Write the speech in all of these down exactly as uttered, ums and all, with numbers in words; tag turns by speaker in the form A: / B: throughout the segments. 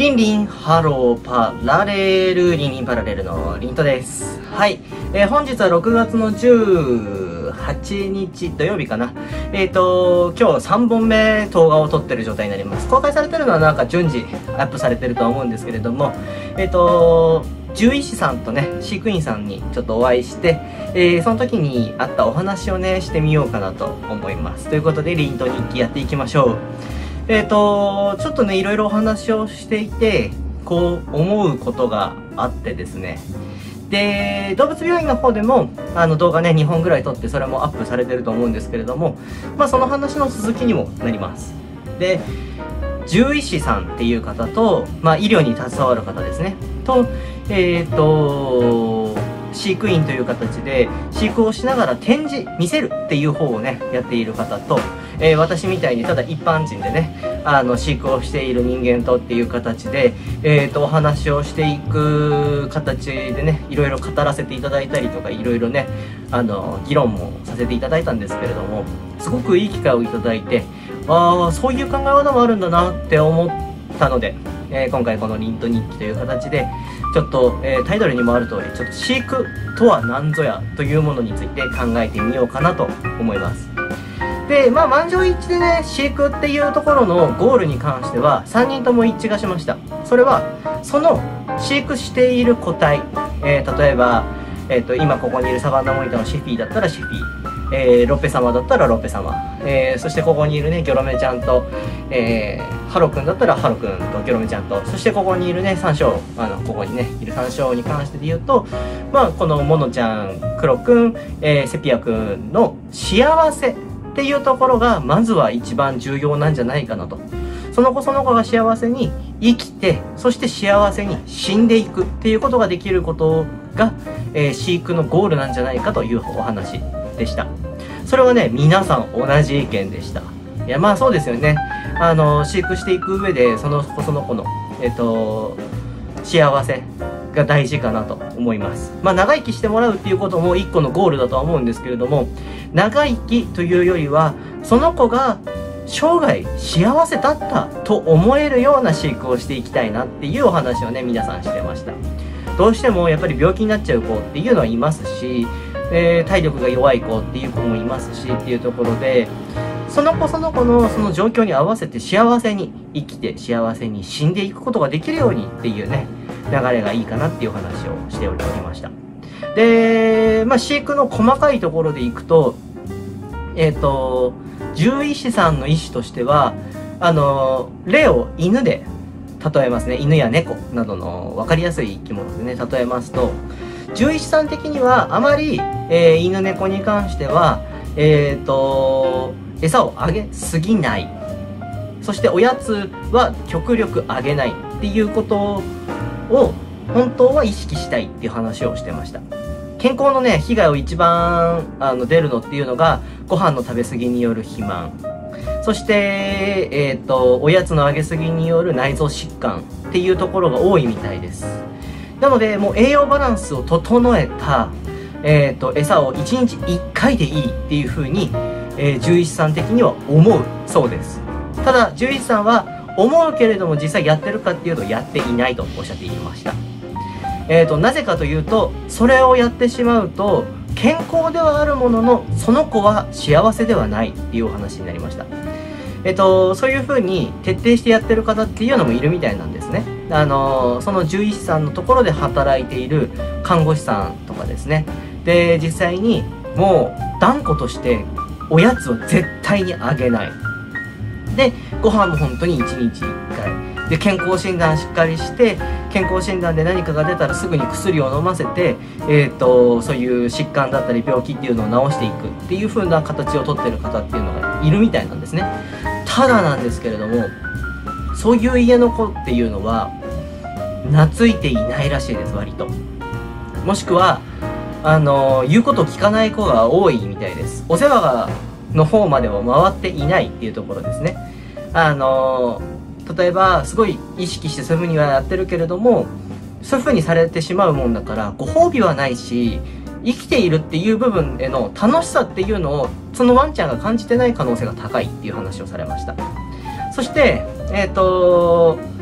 A: リンリン、ハロー、パラレル、リンリンパラレルのリントです。はい。えー、本日はろくがつのじゅうはちにち土曜日かな。えっ、ー、と、今日さんぼんめ動画を撮ってる状態になります。公開されてるのはなんか順次アップされてるとは思うんですけれども、えっ、ー、と、獣医師さんとね、飼育員さんにちょっとお会いして、えー、その時にあったお話をね、してみようかなと思います。ということで、リント日記やっていきましょう。えっ、ー、と、ちょっとね、いろいろお話をしていて、こう思うことがあってですね。で、動物病院の方でも、あの動画ね、にほんぐらい撮って、それもアップされてると思うんですけれども、まあその話の続きにもなります。で、獣医師さんっていう方と、まあ医療に携わる方ですね。と、えっ、ー、と、飼育員という形で飼育をしながら展示見せるっていう方をねやっている方と、えー、私みたいにただ一般人でねあの飼育をしている人間とっていう形で、えー、とお話をしていく形でねいろいろ語らせていただいたりとかいろいろねあの議論もさせていただいたんですけれども、すごくいい機会をいただいて、ああそういう考え方もあるんだなって思ったので、えー、今回このリント日記という形でちょっと、えー、タイトルにもある通り、ちょっと飼育とは何ぞやというものについて考えてみようかなと思います。で、まあ、満場一致でね、飼育っていうところのゴールに関しては、さんにんとも一致がしました。それは、その飼育している個体、えー、例えば、えっと、今ここにいるサバンナモニターのシェフィーだったらシェフィー。えー、ロッペ様だったらロッペ様、えー、そしてここにいるねギョロメちゃんと、えー、ハロくんだったらハロくんとギョロメちゃんと、そしてここにいるねサンショウ、あのここにねいるサンショウに関してで言うと、まあこのモノちゃん、クロくん、えー、セピアくんの幸せっていうところがまずは一番重要なんじゃないかなと。その子その子が幸せに生きて、そして幸せに死んでいくっていうことができることが、えー、飼育のゴールなんじゃないかというお話でした。それはね皆さん同じ意見でした。いやまあそうですよね。あの飼育していく上でその子その子のえっと幸せが大事かなと思います。まあ長生きしてもらうっていうことも一個のゴールだとは思うんですけれども、長生きというよりはその子が生涯幸せだったと思えるような飼育をしていきたいなっていうお話をね皆さんしてました。どうしてもやっぱり病気になっちゃう子っていうのはいますし、えー、体力が弱い子っていう子もいますしっていうところで、その子その子のその状況に合わせて幸せに生きて幸せに死んでいくことができるようにっていうね流れがいいかなっていう話をしておりました。で、まあ、飼育の細かいところでいくと、えっと獣医師さんの意思としてはあの例を犬で例えますね。犬や猫などの分かりやすい生き物でね例えますと、獣医師さん的にはあまり、えー、犬猫に関してはえっと餌をあげすぎない、そしておやつは極力あげないっていうことを本当は意識したいっていう話をしてました。健康のね被害を一番あの出るのっていうのがご飯の食べ過ぎによる肥満、そして、えーと、おやつのあげすぎによる内臓疾患っていうところが多いみたいです。なので、もう栄養バランスを整えた、えーと、餌をいちにちいっかいでいいっていう風に、えー、獣医師さん的には思うそうです。ただ、獣医師さんは思うけれども実際やってるかっていうとやっていないとおっしゃっていました。えーと、なぜかというと、それをやってしまうと、健康ではあるものの、その子は幸せではないっていうお話になりました。えっと、そういう風に徹底してやってる方っていうのもいるみたいなんですね。あの、その獣医師さんのところで働いている看護師さんとかですね。で、実際にもう断固としておやつを絶対にあげない。で、ご飯も本当にいちにちいっかい。で、健康診断しっかりして、健康診断で何かが出たらすぐに薬を飲ませて、えっと、そういう疾患だったり病気っていうのを治していくっていう風な形をとってる方っていうのがいるみたいなんですね。ただなんですけれども、そういう家の子っていうのは懐いていないらしいです、割と。もしくはあの言うことを聞かない子が多いみたいです。お世話がの方までは回っていないっていうところですね。あの例えばすごい意識してそういう風にはやってるけれども、そういう風にされてしまうもんだからご褒美はないし、生きているっていう部分への楽しさっていうのをそのワンちゃんが感じてない可能性が高いっていう話をされました。そしてえっと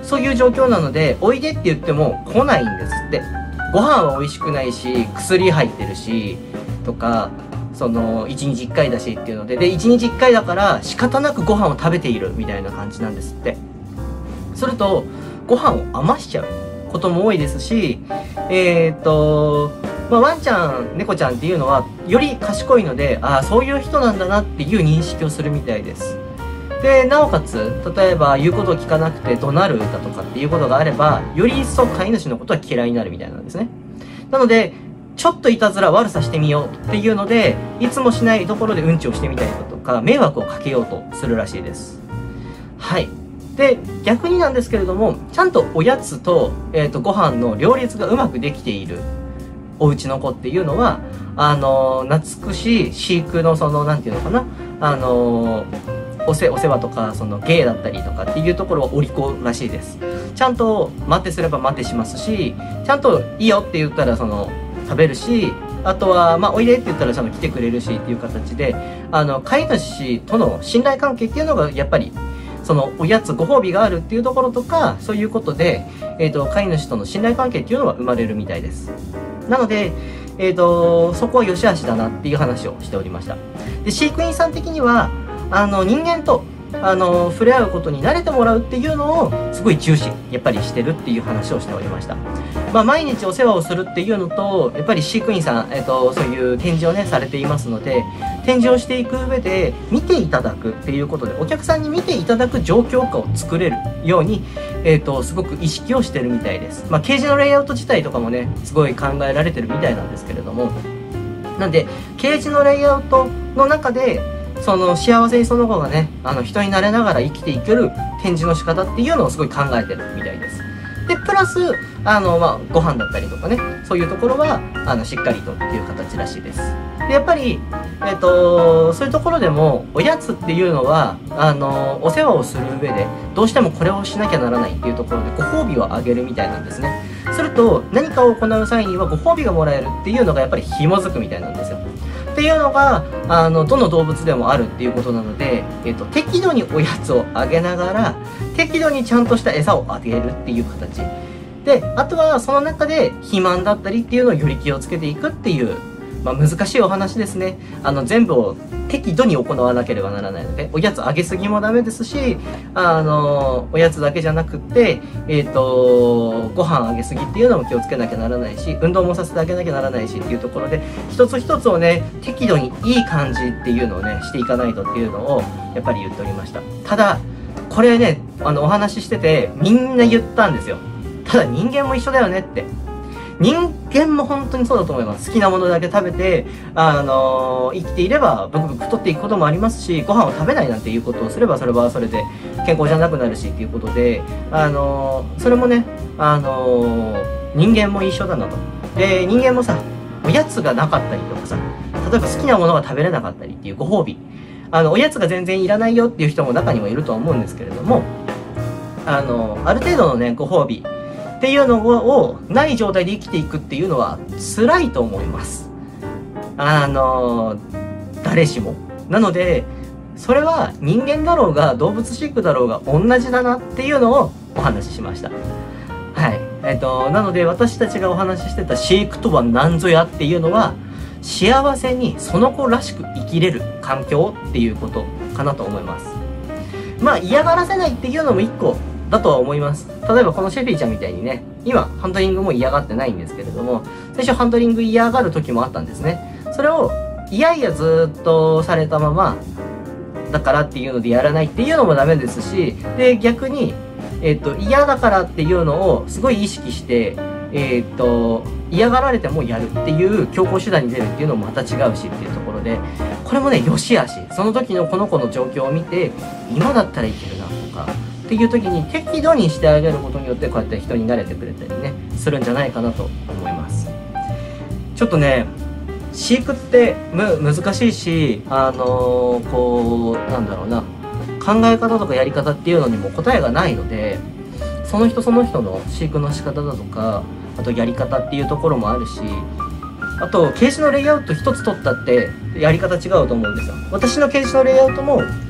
A: そういう状況なので、おいでって言っても来ないんですって。ご飯は美味しくないし、薬入ってるし、とか、その、一日一回だしっていうので、で、一日一回だから仕方なくご飯を食べているみたいな感じなんですって。すると、ご飯を余しちゃうことも多いですし、えっと、まあ、ワンちゃん、猫ちゃんっていうのは、より賢いので、ああ、そういう人なんだなっていう認識をするみたいです。で、なおかつ、例えば言うことを聞かなくて怒鳴るだとかっていうことがあれば、より一層飼い主のことは嫌いになるみたいなんですね。なので、ちょっといたずら悪さしてみようっていうので、いつもしないところでうんちをしてみたりだとか、迷惑をかけようとするらしいです。はい。で、逆になんですけれども、ちゃんとおやつと、えっと、ご飯の両立がうまくできているお家の子っていうのは、あのー、懐くし、飼育のその、なんていうのかな、あのー、おせ、お世話とか、その芸だったりとかっていうところはお利口らしいです。ちゃんと待てすれば待てしますし、ちゃんといいよって言ったら、その、食べるし、あとは、まあ、おいでって言ったらちゃんと来てくれるしっていう形で、あの、飼い主との信頼関係っていうのが、やっぱり、その、おやつ、ご褒美があるっていうところとか、そういうことで、えっと、飼い主との信頼関係っていうのは生まれるみたいです。なので、えっと、そこは良し悪しだなっていう話をしておりました。で、飼育員さん的には、あの、人間と、あの、触れ合うことに慣れてもらうっていうのを、すごい重視、やっぱりしてるっていう話をしておりました。まあ、毎日お世話をするっていうのと、やっぱり飼育員さん、えっと、そういう展示をね、されていますので、展示をしていく上で、見ていただくっていうことで、お客さんに見ていただく状況下を作れるように、えっと、すごく意識をしてるみたいです。まあ、ケージのレイアウト自体とかもね、すごい考えられてるみたいなんですけれども、なんで、ケージのレイアウトの中で、その幸せにその子がね、あの人になれながら生きていける展示の仕方っていうのをすごい考えてるみたいです。で、プラス、あの、まあ、ご飯だったりとかね、そういうところは、あの、しっかりとっていう形らしいです。で、やっぱり、えっと、そういうところでも、おやつっていうのは、あの、お世話をする上で、どうしてもこれをしなきゃならないっていうところで、ご褒美をあげるみたいなんですね。すると、何かを行う際にはご褒美がもらえるっていうのがやっぱり紐づくみたいなんですよ。っていうのが、あの、どの動物でもあるっていうことなので、えっと、適度におやつをあげながら、適度にちゃんとした餌をあげるっていう形。で、あとはその中で肥満だったりっていうのをより気をつけていくっていう、まあ難しいお話ですね。あの、全部を適度に行わなければならないので、おやつあげすぎもダメですし、あの、おやつだけじゃなくって、えっと、ご飯あげすぎっていうのも気をつけなきゃならないし、運動もさせてあげなきゃならないしっていうところで、一つ一つをね、適度にいい感じっていうのをね、していかないとっていうのを、やっぱり言っておりました。ただ、これね、あの、お話ししてて、みんな言ったんですよ。ただ人間も一緒だよねって。人間も本当にそうだと思います。好きなものだけ食べて、あのー、生きていればブクブク太っていくこともありますし、ご飯を食べないなんていうことをすればそれはそれで健康じゃなくなるしっていうことで、あのー、それもね、あのー、人間も一緒だなと。で、人間もさ、おやつがなかったりとかさ、例えば好きなものが食べれなかったりっていうご褒美。あの、おやつが全然いらないよっていう人も中にはいるとは思うんですけれども、あの、ある程度のね、ご褒美っていうのをない状態で生きていくっていうのは辛いと思います。あの、誰しも。なので、それは人間だろうが動物飼育だろうが同じだなっていうのをお話ししました。はい。えっと、なので私たちがお話ししてた飼育とは何ぞやっていうのは、幸せにその子らしく生きれる環境っていうことかなと思います。まあ嫌がらせないっていうのも一個だとは思います。例えばこのシェフィーちゃんみたいにね、今ハンドリングも嫌がってないんですけれども、最初ハンドリング嫌がる時もあったんですね。それをいやいやずっとされたまま、だからっていうのでやらないっていうのもダメですし、で逆に、えっと嫌だからっていうのをすごい意識して、えっと嫌がられてもやるっていう強行手段に出るっていうのもまた違うしっていうところで、これもね、良し悪し、その時のこの子の状況を見て、今だったらいけるなとかっていう時に適度にしてあげることによって、こうやって人に慣れてくれたりねするんじゃないかなと思います。ちょっとね、飼育ってむ難しいし、あのー、こうなんだろうな、考え方とかやり方っていうのにも答えがないので、その人その人の飼育の仕方だとか、あとやり方っていうところもあるし、あとケージのレイアウト一つ取ったってやり方違うと思うんですよ。私のケージのレイアウトも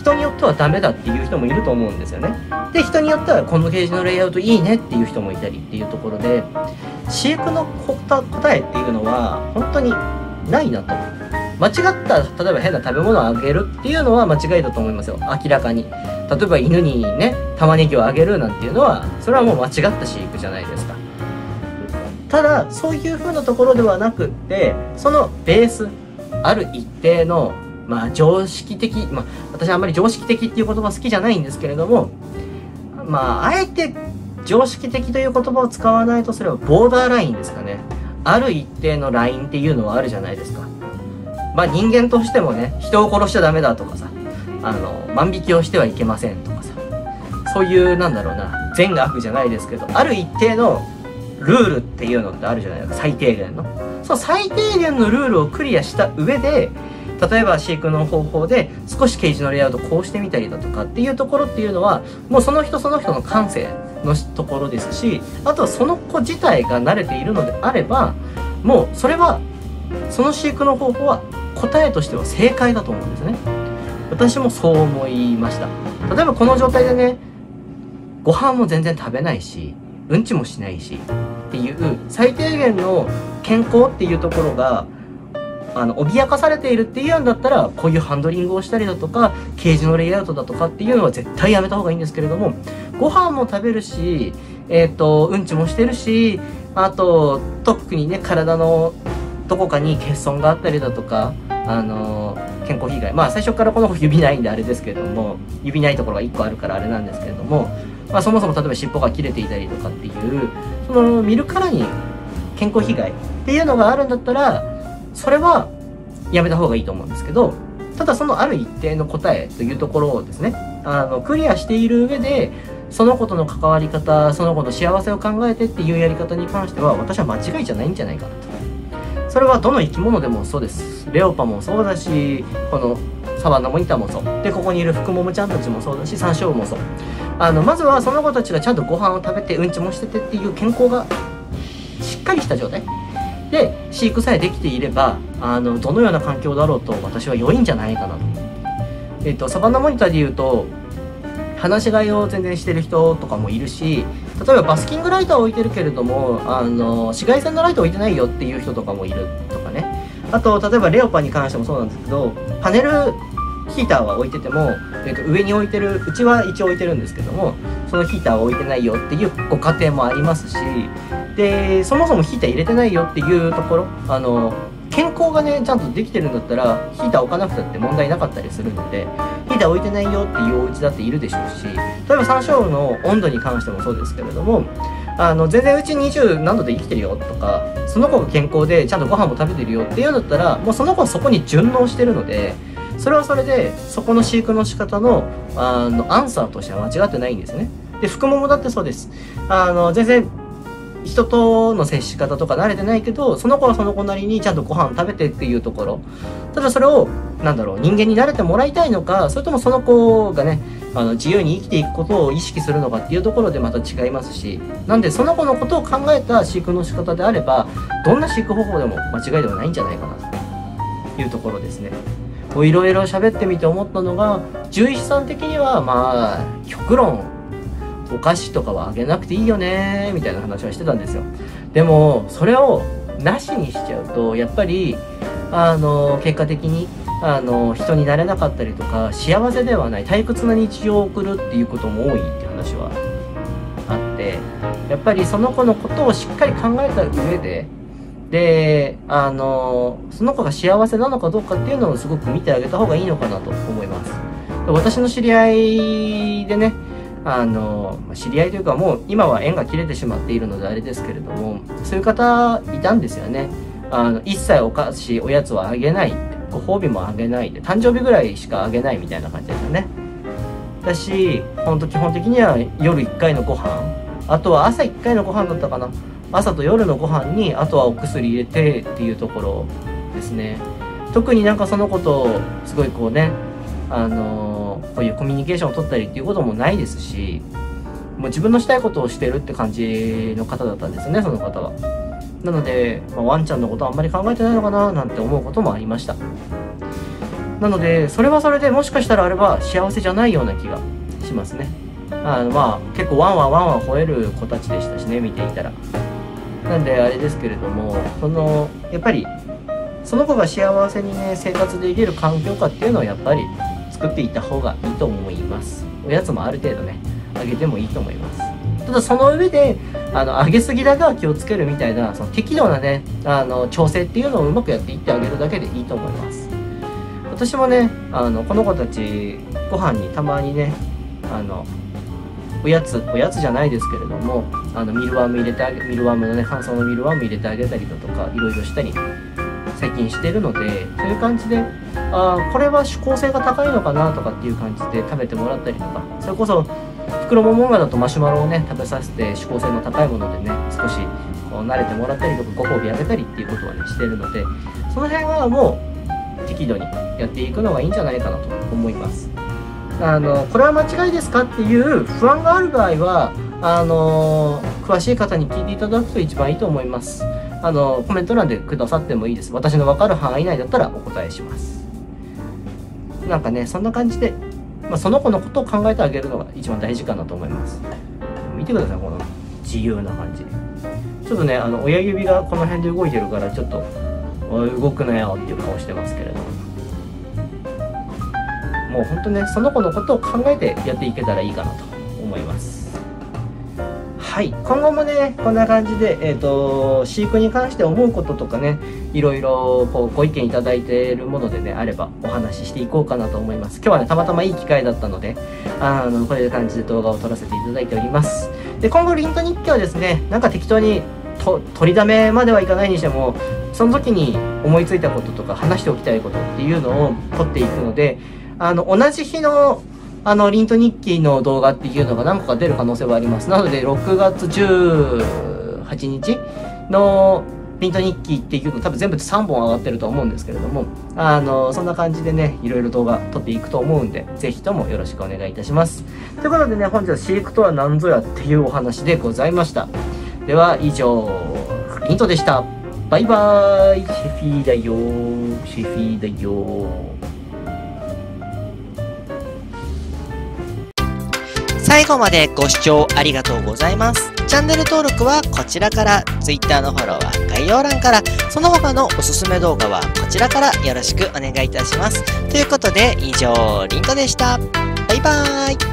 A: 人によってはダメだっていう人もいると思うんですよね。で人によってはこのケージのレイアウトいいねっていう人もいたりっていうところで、飼育の答えっていうのは本当にないなと。間違った例えば変な食べ物をあげるっていうのは間違いだと思いますよ、明らかに。例えば犬にね玉ねぎをあげるなんていうのはそれはもう間違った飼育じゃないですか。ただそういう風なところではなくって、そのベースある一定のまあ常識的、まあ私はあんまり常識的っていう言葉好きじゃないんですけれども、まああえて常識的という言葉を使わないとすればボーダーラインですかね。ある一定のラインっていうのはあるじゃないですか。まあ人間としてもね、人を殺しちゃダメだとかさ、あの万引きをしてはいけませんとかさ、そういうなんだろうな、善悪じゃないですけど、ある一定のルールっていうのってあるじゃないですか、最低限の。その最低限のルールをクリアした上で、例えば飼育の方法で少しケージのレイアウトこうしてみたりだとかっていうところっていうのは、もうその人その人の感性のところですし、あとはその子自体が慣れているのであれば、もうそれはその飼育の方法は答えとしては正解だと思うんですね。私もそう思いました。例えばこの状態でね、ご飯も全然食べないし、うんちもしないしっていう最低限の健康っていうところがあの脅かされているっていうんだったら、こういうハンドリングをしたりだとかケージのレイアウトだとかっていうのは絶対やめた方がいいんですけれども、ご飯も食べるし、えっとうんちもしてるし、あと特にね体のどこかに欠損があったりだとか、あの健康被害、まあ最初からこの子指ないんであれですけれども、指ないところがいっこあるからあれなんですけれども、まあ、そもそも例えば尻尾が切れていたりとかっていう、その見るからに健康被害っていうのがあるんだったら、それはやめた方がいいと思うんですけど、ただそのある一定の答えというところをですね、あのクリアしている上で、その子との関わり方、その子の幸せを考えてっていうやり方に関しては、私は間違いじゃないんじゃないかなと。それはどの生き物でもそうです。レオパもそうだし、このサバンナモニターもそうで、ここにいるフクモモちゃんたちもそうだし、サンショウウオもそう。あのまずはその子たちがちゃんとご飯を食べてうんちもしててっていう健康がしっかりした状態で飼育さえできていれば、あのどのような環境だろうと私は良いんじゃないかなと。えっとサバンナモニターでいうと、放し飼いを全然してる人とかもいるし、例えばバスキングライトは置いてるけれども、あの紫外線のライト置いてないよっていう人とかもいるとかね。あと例えばレオパに関してもそうなんですけど、パネルヒーターは置いてても、えっと上に置いてる、うちは一応置いてるんですけども、そのヒーターは置いてないよっていうご家庭もありますし、でそもそもヒーター入れてないよっていうところ、あの健康がねちゃんとできてるんだったらヒーター置かなくたって問題なかったりするので、ヒーター置いてないよっていうお家だっているでしょうし、例えばサンショウウオの温度に関してもそうですけれども、あの全然うちにじゅう何度で生きてるよとか、その子が健康でちゃんとご飯も食べてるよっていうんだったら、もうその子はそこに順応してるので、それはそれでそこの飼育の仕方のあのアンサーとしては間違ってないんですね。でフクモモだってそうです。あの全然人との接し方とか慣れてないけど、その子はその子なりにちゃんとご飯食べてっていうところ、ただそれをなんだろう、人間に慣れてもらいたいのか、それともその子がねあの自由に生きていくことを意識するのかっていうところでまた違いますし、なんでその子のことを考えた飼育の仕方であれば、どんな飼育方法でも間違いではないんじゃないかなというところですね。いろいろ喋ってみて思ったのが、獣医師さん的にはまあ極論お菓子とかはあげなくていいよねみたいな話はしてたんですよ。でもそれをなしにしちゃうと、やっぱりあの結果的にあの人になれなかったりとか、幸せではない退屈な日常を送るっていうことも多いって話はあって、やっぱりその子のことをしっかり考えた上でであのその子が幸せなのかどうかっていうのをすごく見てあげた方がいいのかなと思います。で私の知り合いでね、あの知り合いというかもう今は縁が切れてしまっているのであれですけれども、そういう方いたんですよね。あの一切お菓子おやつはあげないって、ご褒美もあげないで、誕生日ぐらいしかあげないみたいな感じですよね。だし本当基本的には夜いっかいのご飯、あとは朝いっかいのご飯だったかな、朝と夜のご飯にあとはお薬入れてっていうところですね。特になんかそのことをすごいこうね、あのー、こういうコミュニケーションを取ったりっていうこともないですし、もう自分のしたいことをしてるって感じの方だったんですよね、その方は。なので、まあ、ワンちゃんのことはあんまり考えてないのかななんて思うこともありました。 なのでそれはそれでもしかしたらあれば幸せじゃないような気がしますね。あのまあ結構ワンワンワンワン吠える子たちでしたしね、見ていたら。なんであれですけれども、そのやっぱりその子が幸せにね生活できる環境下っていうのをやっぱり作っていった方がいいと思います。おやつもある程度ねあげてもいいと思います。ただその上であの上げすぎだが気をつけるみたいな、その適度なねあの調整っていうのをうまくやっていってあげるだけでいいと思います。私もねあのこの子たちご飯にたまにねあのおやつおやつじゃないですけれども、あのミルワーム入れてあげミルワームのね乾燥のミルワーム入れてあげたりだとかいろいろしたり最近してるので、そういう感じであこれは指向性が高いのかなとかっていう感じで食べてもらったりとか、それこそ袋ももんがだとマシュマロをね食べさせて指向性の高いものでね少しこう慣れてもらったりとかご褒美あげたりっていうことはねしてるので、その辺はもう適度にやっていくのがいいんじゃないかなと思います。あのこれは間違いですかっていう不安がある場合はあの詳しい方に聞いていただくと一番いいと思います。あのコメント欄でくださってもいいです。私の分かる範囲内だったらお答えします。なんかねそんな感じで、まあ、その子のことを考えてあげるのが一番大事かなと思います。見てくださいこの自由な感じ。ちょっとねあの親指がこの辺で動いてるからちょっと動くなよっていう顔してますけれども、もうほんとねその子のことを考えてやっていけたらいいかなと思います。はい、今後もねこんな感じで、えーと、飼育に関して思うこととかねいろいろこうご意見いただいているものでねあればお話ししていこうかなと思います。今日はねたまたまいい機会だったのであのこういう感じで動画を撮らせていただいております。で今後リント日記はですねなんか適当にと取りだめまではいかないにしてもその時に思いついたこととか話しておきたいことっていうのを撮っていくので、あの同じ日のあのリント日記の動画っていうのが何個か出る可能性はあります。なのでろくがつじゅうはちにちのリント日記っていうの多分全部でさんぼん上がってると思うんですけれども、あのそんな感じでねいろいろ動画撮っていくと思うんでぜひともよろしくお願いいたします。ということでね本日は飼育とは何ぞやっていうお話でございました。では以上リントでした。バイバーイ。シェフィーだよーシェフィーだよー。
B: 最後までご視聴ありがとうございます。チャンネル登録はこちらから、Twitter のフォローは概要欄から、その他のおすすめ動画はこちらからよろしくお願いいたします。ということで以上、リントでした。バイバーイ。